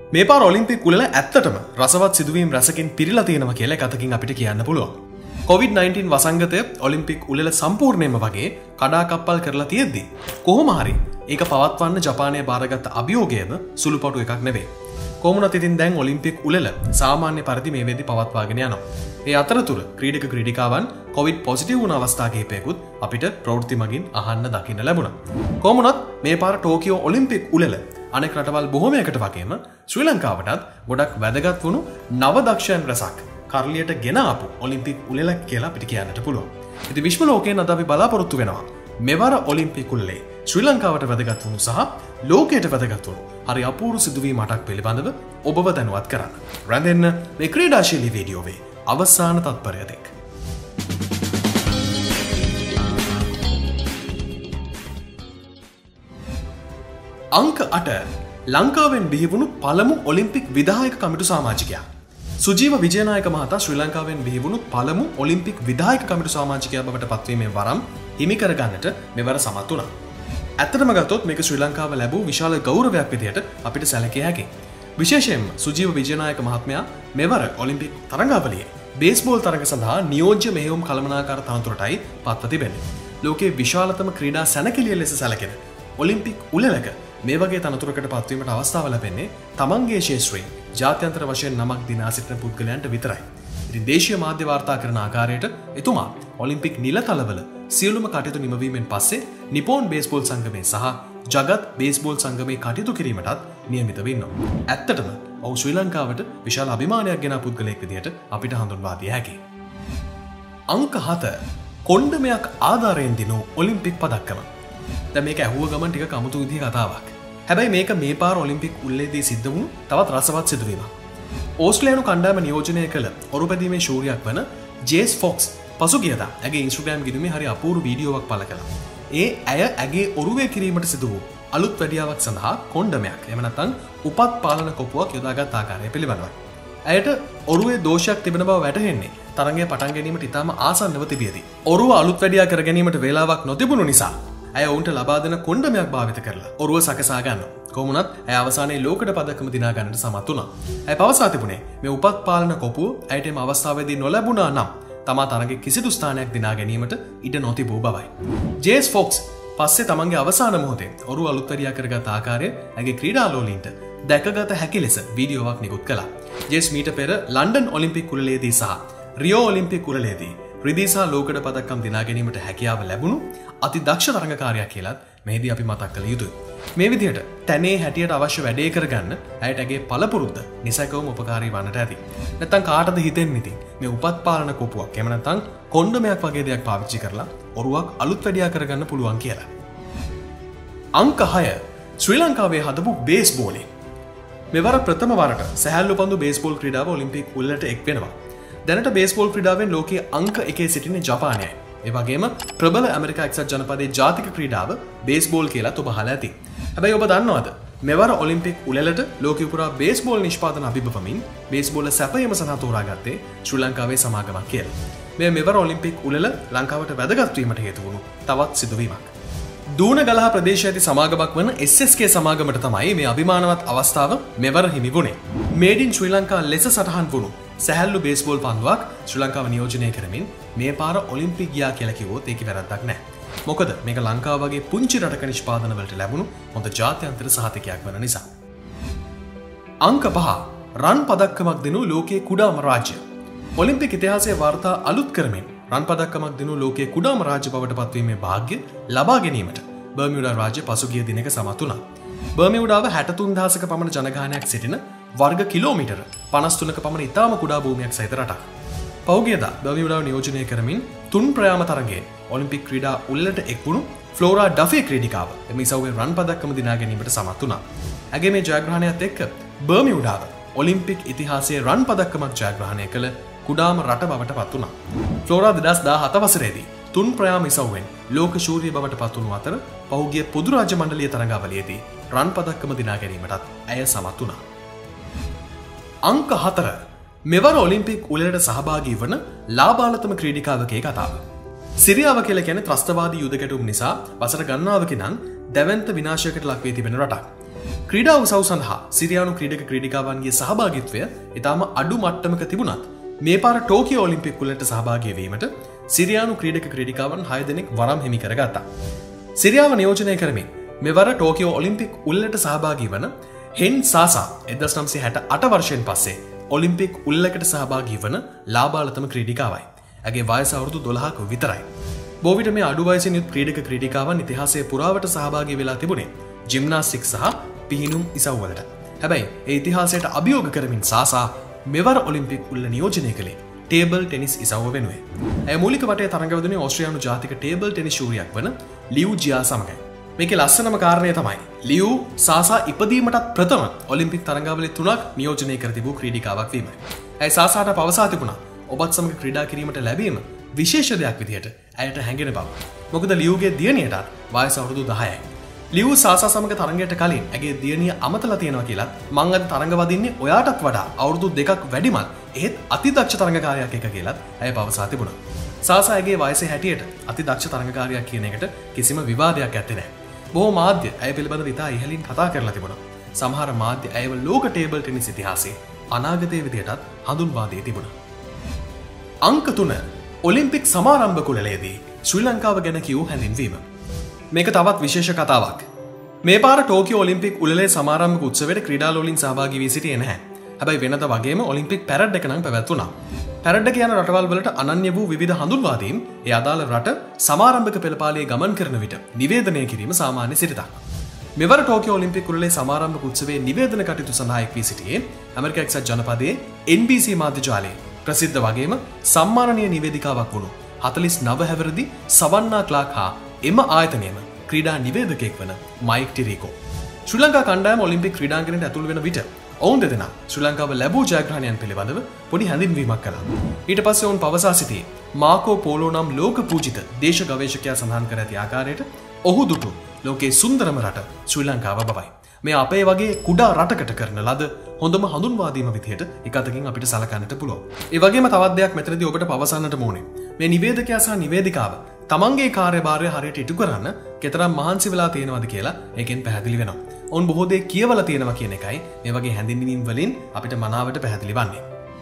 මේ පාර ඔලිම්පික් උළෙල ඇත්තටම රසවත් සිදුවීම් රසකින් පිරීලා තියෙනවා කියලා එකතකින් අපිට කියන්න පුළුවන්. COVID-19 වසංගතය ඔලිම්පික් උළෙල සම්පූර්ණයෙන්ම වගේ කඩාකප්පල් කරලා තියෙද්දි කොහොම හරි ඒක පවත්වන්න ජපානය බාරගත් අභියෝගයම සුළුපටු එකක් නෙවෙයි. කොමුණත් ඉතින් දැන් ඔලිම්පික් උළෙල සාමාන්‍ය පරිදි මේ වෙද්දි පවත්වාගෙන යනවා. ඒ අතරතුර ක්‍රීඩක ක්‍රීඩිකාවන් කොවිඩ් පොසිටිව් වුණ අවස්ථා කිහිපයකුත් අපිට ප්‍රවෘත්ති මගින් අහන්න දකින්න ලැබුණා. කොමුණත් මේ පාර ටෝකියෝ ඔලිම්පික් උළෙල අනෙක් රටවල් බොහෝමයකට වගේම ශ්‍රී ලංකාවටත් ගොඩක් වැදගත් වුණු නව දක්ෂයන් රැසක් කරලියට ගෙන ආපු ඔලිම්පික් උළෙලක් කියලා අපිට කියන්නට පුළුවන්. ඉතින් විශ්ව ලෝකයෙන් අද අපි බලාපොරොත්තු වෙනවා මෙවර ඔලිම්පික් උළෙලේ ශ්‍රී ලංකාවට වැදගත් වුණු සහ ලෝකයට වැදගත් වුණු හරි අපූර්ව සිදුවීම් 8ක් පිළිබඳව ඔබව දැනුවත් කරන්න. රැඳෙන්න මේ ක්‍රීඩාශීලී වීඩියෝවේ අවසාන තත්පරය දෙක. අංක 8 ලංකාවෙන් බිහිවුණු පළමු ඔලිම්පික් විධායක කමිටු සමාජිකයා. සුජීව විජයනායක මහතා ශ්‍රී ලංකාවෙන් බිහිවුණු පළමු ඔලිම්පික් විධායක කමිටු සමාජිකයා බවට පත්වීමේ වරම් හිමි කරගන්නට මෙවර සමත් වුණා. ඇත්තටම ගත්තොත් මේක ශ්‍රී ලංකාව ලැබූ විශාල ගෞරවයක් විදිහට අපිට සැලකිය හැකියි. විශේෂයෙන්ම සුජීව විජයනායක මහත්මයා මෙවර ඔලිම්පික් තරඟාවලියේ බේස්බෝල් තරඟ සඳහා නියෝජ්‍ය මෙහෙයුම් කළමනාකාර තනතුරටයි පත්ව තිබෙන්නේ. ලෝකයේ විශාලතම ක්‍රීඩා සැනකෙළිය ලෙස සැලකෙන ඔලිම්පික් උළෙලක මේ වගේ තනතුරකට පත්වීමට අවස්ථාව ලැබෙන්නේ තමන්ගේ ශේෂ්ත්‍රයෙන් ජාත්‍යන්තර වශයෙන් නමක් දිනා සිටින පුද්ගලයන්ට විතරයි. ඉතින් දේශීය මාධ්‍ය වාර්තා කරන ආකාරයට එතුමා ඔලිම්පික් නිලතලවල සියලුම කටයුතු නිමවීමෙන් පස්සේ නිපෝන් බේස්බෝල් සංගමේ සහ ජගත් බේස්බෝල් සංගමේ කටයුතු කිරීමටත් නියමිතව ඉන්නවා. ඇත්තටම ඔහු ශ්‍රී ලංකාවට විශාල අභිමානයක් ගෙන පුද්ගලයෙක් විදිහට අපිට හඳුන්වා දිය හැකියි. අංක 7 කොණ්ඩමයක් ආධාරයෙන් දිනු ඔලිම්පික් පදක්කම. දැන් මේක ඇහුව ගමන් ටික කමුතු විදිහේ කතාවක්. හැබැයි මේක මේ පාර ඔලිම්පික් උළෙලේදී සිද්ධ වුණු තවත් රසවත් සිදුවීමක්. ඕස්ට්‍රේලියානු කණ්ඩායම නියෝජනය කළ ඔරුපැදීමේ ශූරියක් වන ජේස් ෆොක්ස් පසුගියදා ඇගේ ඉන්ස්ට්‍රග්‍රෑම් ගිණුමේ හරි අපූර්ව වීඩියෝවක් පළ කළා. ඒ ඇය ඇගේ ඔරුවේ කිරීමට සිදු වූ අලුත් වැඩියාවක් සඳහා කොණ්ඩමයක් එහෙම නැත්නම් උපත් පාලන කොපුවක් යොදාගත් ආකාරය පිළිබඳවයි. ඇයට ඔරුවේ දෝෂයක් තිබෙන බව වැටහෙන්නේ තරඟය පටන් ගැනීමට ඉතාම ආසන්නව තිබියදී. ඔරුව අලුත් වැඩියා කර ගැනීමට වේලාවක් නොතිබුණු නිසා ඇය ඔවුන්ට ලබා දෙන කොණ්ඩමයක් භාවිත කරලා ඔරුව සකසා ගන්නවා. කොහොමුණත් ඇය අවසානයේ ලෝකඩ පදකම දිනා ගන්නට සමත් වුණා. ඇය පවසා තිබුණේ මේ උපත් පාලන කොපුව ඇයට එම අවස්ථාවේදී නොලැබුණා නම් තමා තරඟේ කිසිදු ස්ථානයක් දිනා ගැනීමට ඉඩ නොතිබූ බවයි. ජේස් ෆොක්ස් පස්සේ තමන්ගේ අවසාන මොහොතේ ඔරුව අලුත් වැඩියා කරගත් ආකාරය ඇගේ ක්‍රීඩාලෝලීන්ට දැකගත හැකි ලෙස වීඩියෝවක් නිකුත් කළා. ජේස් මීට පෙර ලන්ඩන් ඔලිම්පික් උළෙලේදී සහ රියෝ ඔලිම්පික් උළෙලේදී රිදී සහ ලෝකඩ පදක්කම් දිනා ගැනීමට හැකියාව ලැබුණු අති දක්ෂ තරඟකාරයා කියලාත් මෙහිදී අපි මතක් කළ යුතුයි. මේ විදිහට තැනේ හැටියට අවශ්‍ය වැඩේ කරගන්න ඇයට ඇගේ පළපුරුද්ද නිසැකවම උපකාරී වන්නට ඇති. නැත්තම් කාටද හිතෙන්නේ ඉතින් මේ උපත් පාලන කොපුවක් එහෙම නැත්තම් කොණ්ඩමයක් වගේ දෙයක් පාවිච්චි කරලා ඔරුවක් අලුත් වැඩියා කරගන්න පුළුවන් කියලා. අංක 6 ශ්‍රී ලංකාවේ හදපු බේස්බෝලේ මෙවර ප්‍රථම වරට සැහැල්ලු පන්දු බේස්බෝල් ක්‍රීඩාව ඔලිම්පික් උළෙලට එක් වෙනවා. දැනට බේස්බෝල් ක්‍රීඩාවෙන් ලෝකයේ අංක 1 සිටින්නේ ජපානයයි. ඒ වගේම ප්‍රබල ඇමරිකා එක්සත් ජනපදයේ ජාතික ක්‍රීඩාව බේස්බෝල් කියලා ඔබ අහලා ඇති. හැබැයි ඔබ දන්නවද මෙවර ඔලිම්පික් උළෙලට ලෝකෙ පුරා බේස්බෝල් නිෂ්පාදන අභිබවමින් බේස්බෝල සැපයීම සඳහා තෝරාගත්තේ ශ්‍රී ලංකාවේ සමාගමක් කියලා. මෙවර ඔලිම්පික් උළෙල ලංකාවට වැදගත් වීමට හේතු වුණු තවත් සිදුවීමක්. දූනගලහ ප්‍රදේශයේ ඇති සමාගමක් වන SSK සමාගමට තමයි මේ අභිමානවත් අවස්ථාව මෙවර හිමි වුණේ. මේඩ් ඉන් ශ්‍රී ලංකා ලෙස සටහන් වුණු සැහැල්ලු බේස්බෝල් පන්දුවක් ශ්‍රී ලංකාව නියෝජනය කරමින් මේ පාර ඔලිම්පික් ගියා කියලා කිව්වොත් ඒක වැරද්දක් නෑ. මොකද මේක ලංකාව වගේ පුංචි රටක නිෂ්පාදන වලට ලැබුණු හොඳ ජාත්‍යන්තර සහතිකයක් වන නිසා. අංක 5 රන් පදක්කමක් දෙනු ලෝකයේ කුඩාම රාජ්‍ය. ඔලිම්පික් ඉතිහාසයේ වාර්තා අලුත් කරමින් රන් පදක්කමක් දෙනු ලෝකයේ කුඩාම රාජ්‍ය බවට පත්වීමේ වාග්ය ලබා ගැනීමට බර්මියුඩා රාජ්‍ය පසුගිය දිනක සමත් වුණා. බර්මියුඩාව 63000ක පමණ ජනගහනයක් සිටින වර්ග කිලෝමීටර 53ක පමණ ඉතාම කුඩා භූමියක් සහිත රටක්. පෞගියදා බර්මියුඩාව නියෝජනය කරමින් තුන් ප්‍රයාම තරගයේ ඔලිම්පික් ක්‍රීඩා උළෙලට එක්වුණු ෆ්ලෝරා ඩෆේ ක්‍රීඩිකාව එම ඉසව්වේ රන් පදක්කම දිනා ගැනීමට සමත් වුණා. ඇගේ මේ ජයග්‍රහණයත් එක්ක බර්මියුඩාව ඔලිම්පික් ඉතිහාසයේ රන් පදක්කමක් ජයග්‍රහණය කළ කුඩාම රට බවට පත් වුණා. ෆ්ලෝරා 2017 වසරේදී තුන් ප්‍රයාම ඉසව්වෙන් ලෝක ශූරිය බවට පත් වුණු අතර පහුගිය පොදු රාජ්‍ය මණ්ඩලීය තරඟාවලියේදී රන් පදක්කම දිනා ගැනීමටත් ඇය සමත් වුණා. අංක 4 මෙවර ඔලිම්පික් උළෙලට සහභාගී වන ලාබාලතම ක්‍රීඩිකාවකගේ කතාව. සිරියාව කියලා කියන්නේ ත්‍රස්තවාදී යුද ගැටුම් නිසා වසර ගණනාවකින් නම් දැවැන්ත විනාශයකට ලක් වී තිබෙන රටක්. ක්‍රීඩා උසව් සඳහා සිරියානු ක්‍රීඩක ක්‍රීඩිකාවන්ගේ සහභාගීත්වය ඉතාම අඩු මට්ටමක තිබුණත් මේ පාර ටෝකියෝ ඔලිම්පික් උළෙලට සහභාගී වීමට සිරියානු ක්‍රීඩක ක්‍රීඩිකාවන් 6 දෙනෙක් වරම් හිමි කරගත්තා. සිරියාව නියෝජනය කරමින් මෙවර ටෝකියෝ ඔලිම්පික් උළෙලට සහභාගී වන හෙන් සාසා 1968 වර්ෂයෙන් පස්සේ ඔලිම්පික් උළෙලකට සහභාගී වන ලාබාලතම ක්‍රීඩිකාවයි. ඇගේ වයස අවුරුදු 12ක විතරයි. බොවිට මේ අඩු වයසින් යුත් ක්‍රීඩක ක්‍රීඩිකාවන් ඉතිහාසයේ පුරාවට සහභාගී වෙලා තිබුණේ ජිම්නාස්ටික් සහ පිහිනුම් ඉසව් වලට. හැබැයි ඒ ඉතිහාසයට අභියෝග කරමින් සාසා මෙවර ඔලිම්පික් උළෙල නියෝජනය කළේ ටේබල් ටෙනිස් ඉසව්ව වෙනුවෙන්. ඇය මූලික වටේ තරඟවදුනේ ඕස්ට්‍රේලියානු ජාතික ටේබල් ටෙනිස් ශූරියක් වන ලියු ජියා සමගයි. මේකේ ලස්සනම කාරණය තමයි ලියු සාසා ඉපදීමටත් ප්‍රථම ඔලිම්පික් තරඟාවලි 3ක් නියෝජනය කර තිබූ ක්‍රීඩිකාවක් වීමයි. ඇය සාසාට පවසා තිබුණා ඔබත් සමග ක්‍රීඩා කිරීමට ලැබීම විශේෂ දෙයක් විදිහට ඇයට හැඟෙන බව. මොකද ලියුගේ දියණියටත් වයස අවුරුදු 10යි. ලියු සාසා සමග තරඟයට කලින් ඇගේ දියණිය අමතලා තියෙනවා කියලා මං අද තරඟ වදින්නේ ඔයාටත් වඩා අවුරුදු 2ක් වැඩිමල් එහෙත් අතිදක්ෂ තරඟකාරයෙක් එක කියලාත් ඇය පවසා තිබුණා. සාසා ඇගේ වයසේ හැටියට අතිදක්ෂ තරඟකාරියක් කියන එකට කිසිම විවාදයක් ඇත්තේ නැහැ. බොහෝ මාධ්‍ය ඇය පිළිබඳව ඉතා ඉහළින් කතා කරලා තිබුණා. සමහර මාධ්‍ය ඇයව ලෝක ටේබල් ටෙනිස් ඉතිහාසයේ අනාගතයේ විදිහටත් හඳුන්වා දී තිබුණා. අංක 3 ඔලිම්පික් සමාරම්භ කුළලයේදී ශ්‍රී ලංකාව ගැන කියූ හැඳින්වීම. මේක තවත් විශේෂ කතාවක්. මේ පාර ටෝකියෝ ඔලිම්පික් උළෙලේ සමාරම්භක උත්සවයට ක්‍රීඩාලුවලින් සහභාගී වී සිටියේ නැහැ. හැබැයි වෙනද වගේම ඔලිම්පික් පැරඩ් එක නම් පැවැත්වුණා. පැරඩ් එක යන රටවල් වලට අනන්‍ය වූ විවිධ හඳුන්වා දීම් ඒ අදාළ රට සමාරම්භක පෙළපාලියේ ගමන් කරන විට නිවේදනය කිරීම සාමාන්‍ය සිරිතක්. මෙවර ටෝකියෝ ඔලිම්පික් උළෙලේ සමාරම්භක උත්සවයේ නිවේදන කටයුතු සඳහා එක් වී සිටියේ ඇමරිකා එක්සත් ජනපදයේ NBC මාධ්‍ය ජාලයේ ප්‍රසිද්ධ වගේම සම්මානනීය නිවේදිකාවක් වුණු 49 හැවිරිදි සවන්නා ක්ලාක් හා එම ආයතනයේම ක්‍රීඩා නිවේදකයෙක් වන මයික් ටිරීකෝ. ශ්‍රී ලංකා කණ්ඩායම ඔලිම්පික් ක්‍රීඩාංගණයට ඇතුළු වෙන විට ඔවුන් දෙදෙනා ශ්‍රී ලංකාව ලැබූ ජයග්‍රහණයන් පිළිබඳව පොඩි හැඳින්වීමක් කළා. ඊට පස්සේ ඔවුන් පවසා සිටියේ මාකෝ පෝලෝ නම් ලෝක පූජිත දේශ ගවේෂකයා සඳහන් කර ඇති ආකාරයට ඔහු දුටු ලෝකයේ සුන්දරම රට ශ්‍රී ලංකාව බවයි. මේ අපේ වගේ කුඩා රටකට කරන ලද හොඳම හඳුන්වා දීම විදිහට එක අතකින් අපිට සලකන්නට පුළුවන්. ඒ වගේම තවත් දෙයක් මෙතනදී ඔබට පවසන්නට ඕනේ. මේ නිවේදකයා සහ නිවේදිකාව තමන්ගේ කාර්යභාරය හරියට ඉටු කරන්න කෙතරම් මහන්සි වෙලා තියෙනවද කියලා ඒකෙන් පැහැදිලි වෙනවා. ඔවුන් බොහෝ දේ කියවලා තියෙනවා කියන එකයි මේ වගේ හැඳින්වීම් වලින් අපිට මනාවට පැහැදිලි වන්නේ.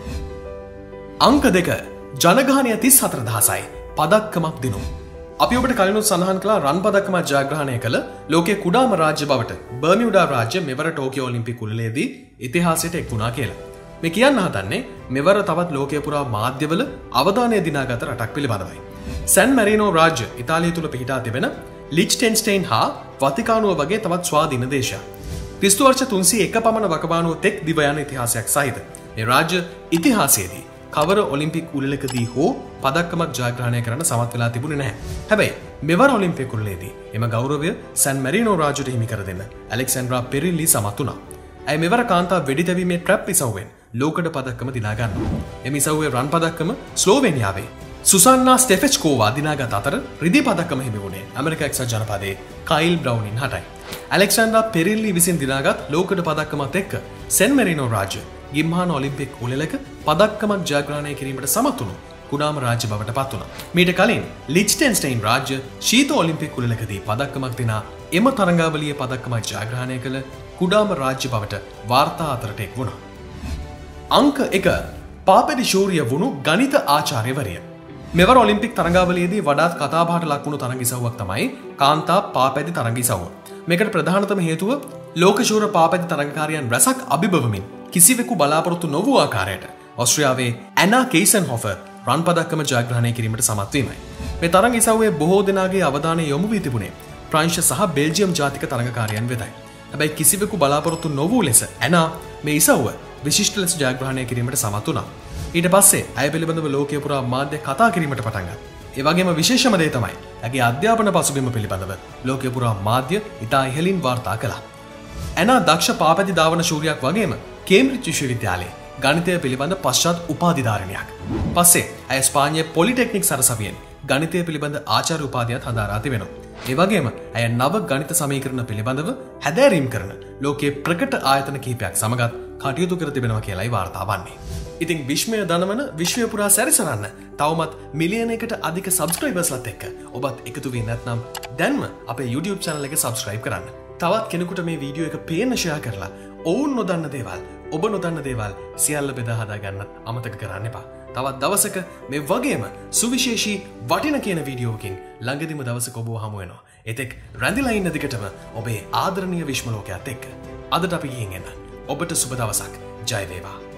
අංක 2 ජනගහනය 34000යි පදක්කමක් දිනු. අපි ඔබට කලිනුත් සඳහන් කළා රන් පදක්කමක් ජයග්‍රහණය කළ ලෝකයේ කුඩාම රාජ්‍ය බවට බර්මියුඩා රාජ්‍ය මෙවර ටෝකියෝ ඔලිම්පික් උළෙලේදී ඉතිහාසයට එක් වුණා කියලා. මේ කියන්න හදන්නේ මෙවර තවත් ලෝකයේ පුරා මාධ්‍යවල අවධානය දිනාගත රටක් පිළිබඳවයි. සැන් මැරිනෝ රාජ්‍ය ඉතාලිය තුල පිහිටා තිබෙන ලිච්ටෙන්ස්ටයින් හා වතිකානුව වගේ තවත් ස්වාධීන දේශයක්. ක්‍රිස්තු වර්ෂ 301 පමණ වකවානුව තෙක් දිව යන ඉතිහාසයක් සහිත මේ රාජ්‍ය ඉතිහාසයේදී කවර ඔලිම්පික් උළෙලකදී හෝ පදක්කමක් ජයග්‍රහණය කරන්න සමත් වෙලා තිබුණේ නැහැ. හැබැයි මෙවර ඔලිම්පික් උළෙලේදී එම ගෞරවය සැන් මැරිනෝ රාජ්‍යට හිමි කර දෙන්න ඇලෙක්සැන්ඩ්‍රා පෙරිල්ලි සමත් වුණා. ඇය මෙවර කාන්තා වෙඩි තැබීමේ ට්‍රැප් ඉසව්වෙන් ලෝකඩ පදක්කම දිනා ගන්නවා. එම ඉසව්වේ රන් පදක්කම ස්ලෝවෙනියාවේ සුසන්නා ස්ටෙෆෙච්කෝවා දිනාගත් අතර රිදී පදක්කම හිමි වුණේ ඇමරිකා එක්සත් ජනපදයේ කයිල් බ්‍රවුනින් හටයි. ඇලෙක්සැන්ඩ්‍රා පෙරිල්ලි විසින් දිනාගත් ලෝකඩ පදක්කමත් එක්ක සැන් මැරිනෝ රාජ්‍ය ගිම්හාන ඔලිම්පික් උළෙලක පදක්කමක් ජයග්‍රහණය කිරීමට සමත් වුණු කුඩාම රාජ්‍ය බවට පත් වුණා. මීට කලින් ලිච්ටෙන්ස්ටයින් රාජ්‍ය ශීත ඔලිම්පික් උළෙලකදී පදක්කමක් දිනා එම තරඟාවලියේ පදක්කමක් ජයග්‍රහණය කළ කුඩාම රාජ්‍ය බවට වාර්තා අතරට එක් වුණා. අංක 1 පාපැදි ශූරිය වුණු ගණිත ආචාර්යවරිය. මෙවර ඔලිම්පික් තරඟාවලියේදී වඩාත් කතාබහට ලක් වුණු තරඟ ඉසව්වක් තමයි කාන්තා පාපැදි තරඟ ඉසව්ව. මේකට ප්‍රධානතම හේතුව ලෝකශූර පාපැදි තරඟකාරයන් රැසක් අභිබවමින් කිසිවෙකු බලාපොරොත්තු නොවූ ආකාරයට ඔස්ට්‍රියාවේ ඇනා කෙයිසන්හොෆර් රන් පදක්කම ජයග්‍රහණය කිරීමට සමත් වීමයි. මේ තරඟ ඉසව්වේ බොහෝ දෙනාගේ අවධානය යොමු වී තිබුණේ ප්‍රංශ සහ බෙල්ජියම් ජාතික තරඟකාරයන් වෙතයි. හැබැයි කිසිවෙකු බලාපොරොත්තු නොවූ ලෙස ඇනා මේ ඉසව්ව විශිෂ්ට ලෙස ජයග්‍රහණය කිරීමට සමත් වුණා. ඊට පස්සේ ඇය පිළිබඳව ලෝකයේ පුරා මාධ්‍ය කතා කිරීමට පටන් ගත්තා. ඒ වගේම විශේෂම දේ තමයි ඇගේ අධ්‍යාපන පසුබිම පිළිබඳව ලෝකයේ පුරා මාධ්‍ය ඉතා ඉහළින් වාර්තා කළා. ඇනා දක්ෂ පාපැදි ධාවන ශූරියක් වගේම කේම්බ්‍රිජ් විශ්වවිද්‍යාලයේ ගණිතය පිළිබඳ පශ්චාත් උපාධිධාරණයක්. පස්සේ ඇය ස්පාඤ්ඤ පොලිටෙක්නික් සරසවියෙන් ගණිතය පිළිබඳ ආචාර්ය උපාධියත් හදාරා තිබෙනවා. ඒ වගේම ඇය නව ගණිත සමීකරණ පිළිබඳව හැදෑරීම් කරන ලෝකයේ ප්‍රකට ආයතන කිහිපයක් සමගත් කටයුතු කර තිබෙනවා කියලායි වාර්තා වන්නේ. ඉතින් විශ්මය දනවන විශ්වය පුරා සැරිසරන්න තවමත් මිලියනයකට අධික සබ්ස්ක්‍රයිබර්ස්ලත් එක්ක ඔබත් එකතු වී නැත්නම් දැන්ම අපේ YouTube channel එක subscribe කරන්න. තවත් කෙනෙකුට මේ වීඩියෝ එක පේන්න ෂෙයා කරලා ඔවුන් නොදන්න දේවල් ඔබ නොදන්න දේවල් සියල්ල බෙදා හදා ගන්න අමතක කරන්න එපා. තවත් දවසක මේ වගේම සුවිශේෂී වටින කියන වීඩියෝකින් ළඟදිම දවසක ඔබව හමු වෙනවා. එතෙක් රැඳිලා ඉන්න දිගටම ඔබේ ආදරණීය විශ්ම ලෝකයත් එක්ක. අදට අපි ගිහින් එන්න. ඔබට සුබ දවසක්. ජය වේවා.